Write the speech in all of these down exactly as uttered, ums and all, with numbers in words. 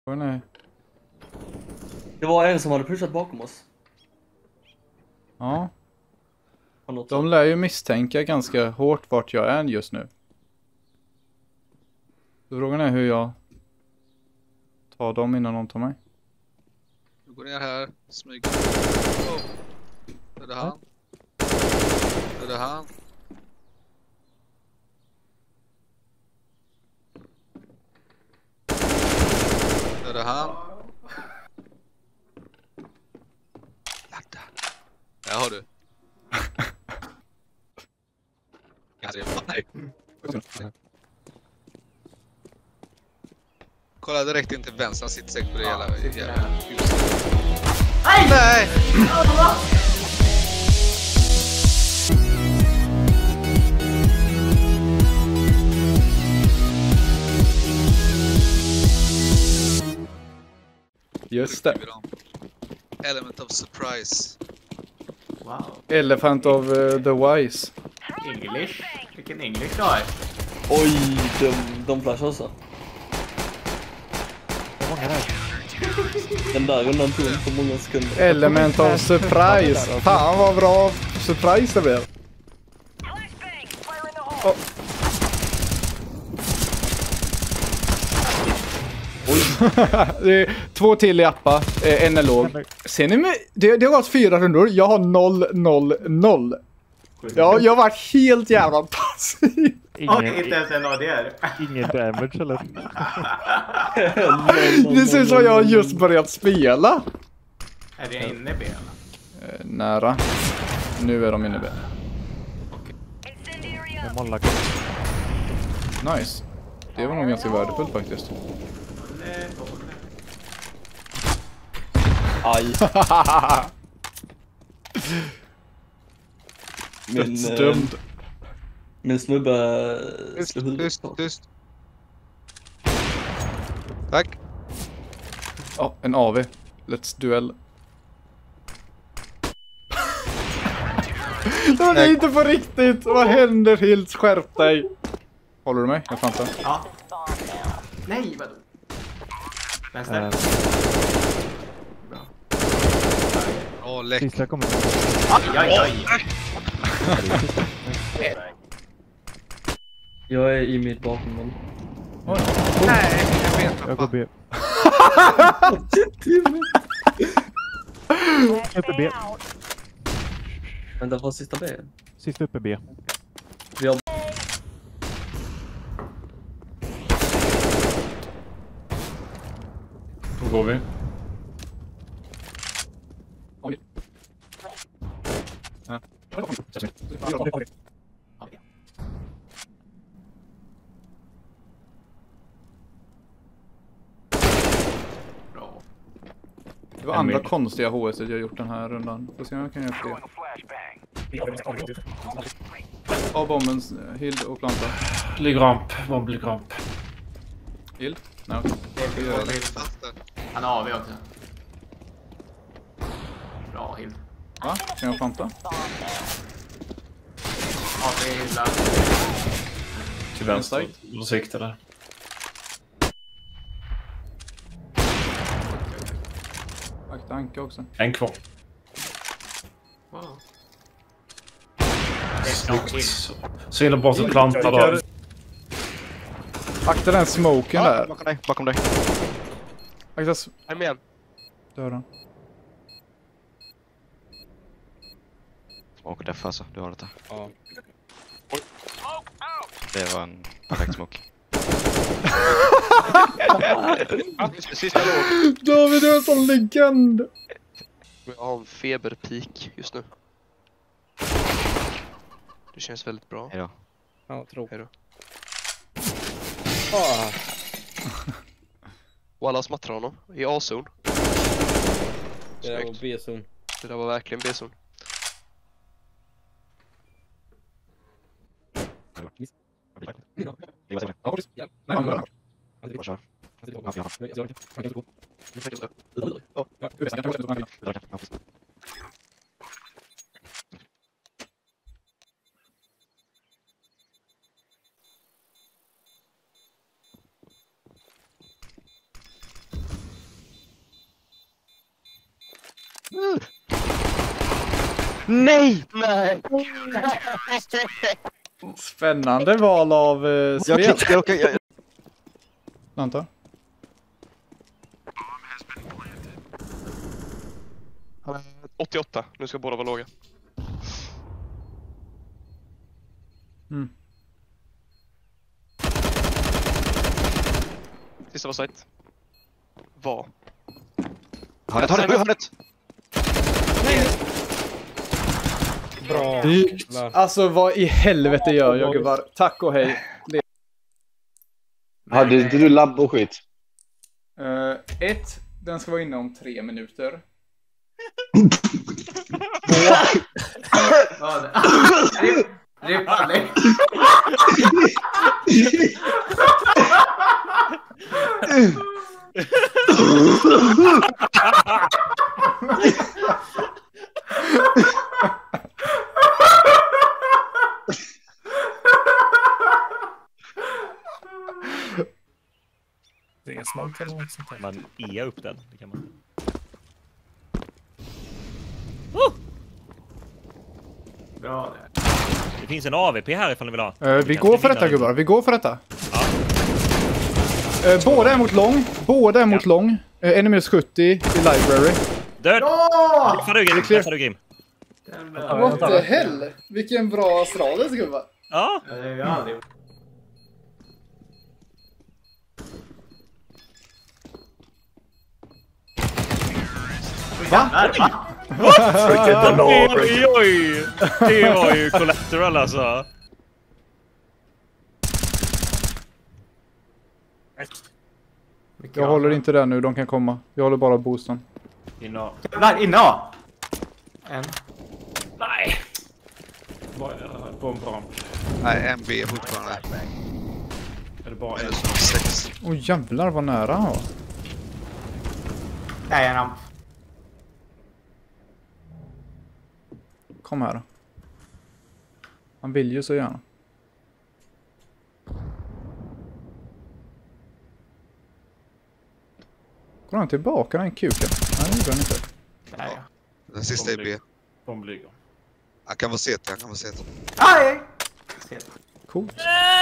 Nej. Det var en som hade pushat bakom oss. Ja. De lär ju misstänka ganska hårt vart jag är just nu. Så frågan är hur jag tar dem innan de tar mig. Du går ner här, smyger. Oh. Är det han? Är det han? Är det han? Ladda. Där har du. Kolla direkt in till vänster, han sitter säkert på det jävla jävla huset. Nej! Just det. Element of surprise. Wow. Elephant of uh, the Wise. English? Vilken English du har? Oj, de, de flashar också. Den där rundan tog på många sekunder. Element of surprise. Fan vad bra surprise det blev. Oh. Det är två till i appa, en är låg. Ser ni mig? Det, det har gått fyra rundor. Jag har noll, noll, noll. Ja, jag har varit helt jävla passiv. Och inte ens en A D R. Ingen damage eller? Det ser ut som jag har just börjat spela. Är det inne i B? Eh, nära. Nu är de inne i B. Jag mollar. Nice. Det var nog ganska värdefullt faktiskt. Aj. Min, Dödsdömd. eh, min snubbe Tyst, slog huvudet tyst, på. tyst. Tack. Ja, oh, en A V. Let's duell. Det var inte på riktigt. Vad händer, Hilt? Skärp dig. Håller du mig? Jag fantar. Ja. Nej, vadå? Vänster. Äh, Bra. Åh, läck. sista kommer. Aj, aj, aj. Jag är i mitt bakom. Nej, jag vet Jag går B. Uppe B. Vänta, vad sista B? Sista uppe B. Vi har... Då går vi. Oj. Ja. Bra. Det var andra konstiga H S jag gjort den här rundan. Får se om jag kan göra fler. Av bombens Hild och planta. Ligger ramp, bomb ligger ramp. Hild? Nej, okej. Det är fyra till. Fast där. Han har A V också. Bra, Hild. Va? Kan jag planta? A V hyllar. Till vänster, och sikta där. Akta anka också. En kvar. Wow. Så, så gillar bort att planta då. Akta den smoken där. Bakom dig, bakom dig. Akta s- Här med igen. dörren. Smoke def alltså, du har det där. Ja. Det var en perfekt smoke. Sista låg. David, du är en sån legend. Jag har en feberpeak just nu. Det känns väldigt bra. Hejdå. Ja, tro. Hejdå. Ah. Walla smattrar honom i A-zon. Det där var B-zon. Det där var verkligen B-zon. Nej! Nej! Spännande val av eh, Jag spel. klickar och jag... Antar. åttioåtta. Nu ska båda vara låga. Mm. Sista var sight. Var. Hörnet, hörnet, hörnet! Bra. Alltså vad i helvete gör jag gubbar? Tack och hej. Det... Hade inte du labb och skit? Uh, ett, den ska vara inne om tre minuter. Rippa, Det är smoke eller något sånt där. Man är upp den, det kan man. bra det. Det finns en A V P här ifall ni vill ha. Uh, vi går för detta gubbar, vi går för detta. Ja. Uh, båda är mot lång, båda är mot lång. Uh, Enemies sjuttio i library. Död! Ja! Träffar du Grim? Träffar du Grim? What the hell? Vilken bra Astralis gubbar. Ja. Det är ju aldrig. Va? Oj, oj, oj! Det var ju collateral alltså. Jag håller inte där nu, de kan komma. Jag håller bara boosten. Inna. Nej, inna! En. Nej! Bomb ramp. Nej, M B fortfarande. Är det bara en? Eller så sex. Åh oh, jävlar vad nära han var. Nej, en ramp. Kom här då. Han vill ju så gärna. Går han tillbaka den kuken? Nej, det gjorde han inte. Nej. Den sista är B. Bomb ligger. Han kan vara C T, han kan vara C T. Aj! Coolt.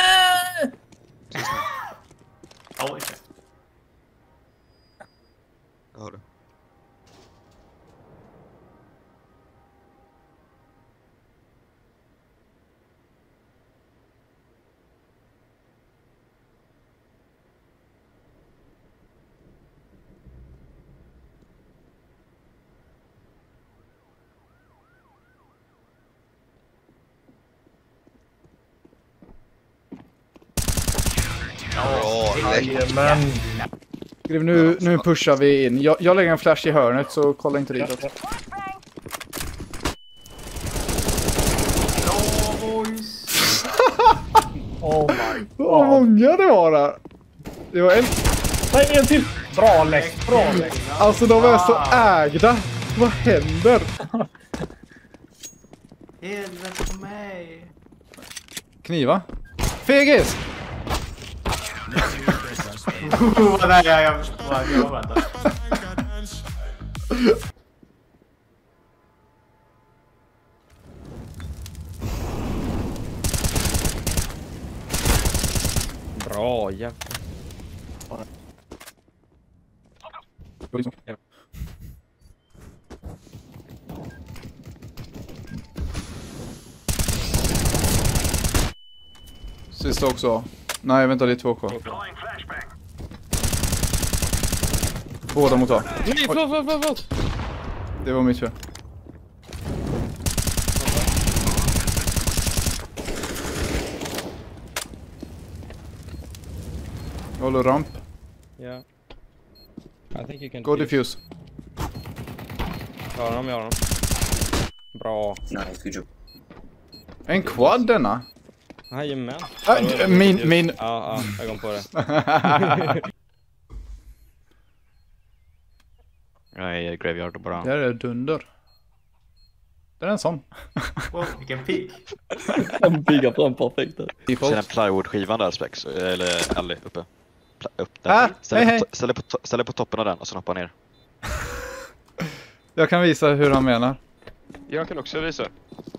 Oj. Jag har det. Ja, läckert. Men Skriv, nu, nu pushar vi in. Jag, jag lägger en flash i hörnet så kolla inte dit. oh my Vad många det var där. Det var en... Nej, en till! Bra läck, bra läck. Alltså de är så ägda. Vad händer? Helvete på mig. Kniva. Fegis! Oh, nej, jag, jag förstår. Jag väntar. Bra, jävlar. Sista också. Nej, vänta, det är två kvar. Båda mot A. Nej, förlåt, förlåt, förlåt. Det var mitt fel. Jag håller ramp. Ja. I think you can Gå diffuse. Jag har dem, jag har dem. Bra. Nice, good job. En quad denna. Jajamän. Äh, min, min... Ja, ja, jag kom på det. Nej, graveyard bara. Där är dunder. Det är en sån. Oh, vilken pick. Han bygger fram perfekt där. Sen en plywood-skivan där, Spex. Eller Ellie uppe. Pla upp där. Ah, ställ, hej, på ställ, på ställ på toppen av den och så hoppa ner. Jag kan visa hur han menar. Jag kan också visa.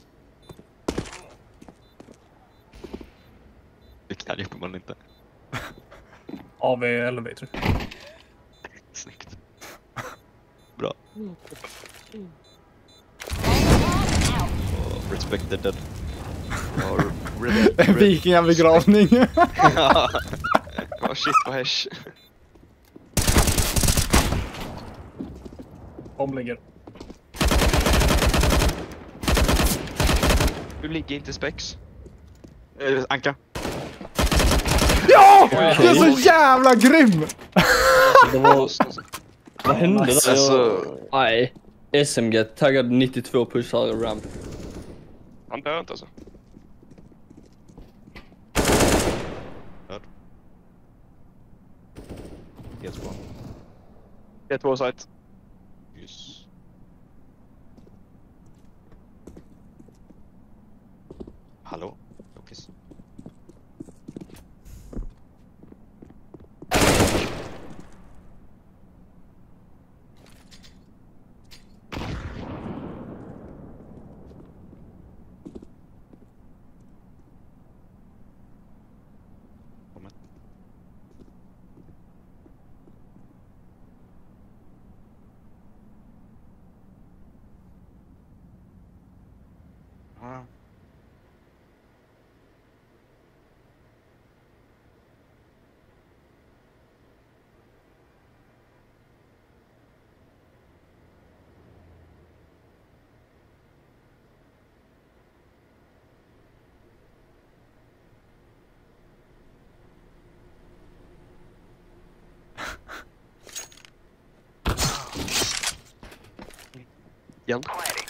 Det kan ju man inte. A V Elevator. Snyggt. Bra. Oh, respect the dead. Oh, really, En vikingabegravning. Oh shit på hash. Bomb ligger. Du ligger inte spex. Eh, Anka. Ja! Jag är så jävla grym! Det var... Vad hände där? Alltså- Jag... Nej. S M G taggad nittiotvå pushar ramp. Han dör inte alltså. Helt bra. Det är två site. Yes. Hallå? Lokis. Ah. Hjälp.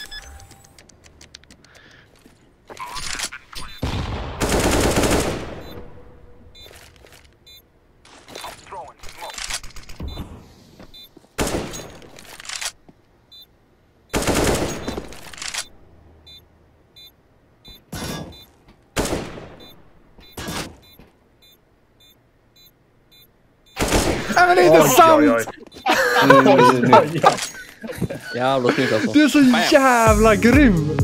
Nej men det är inte sant! Jävla snyggt alltså. Du är så jävla grym!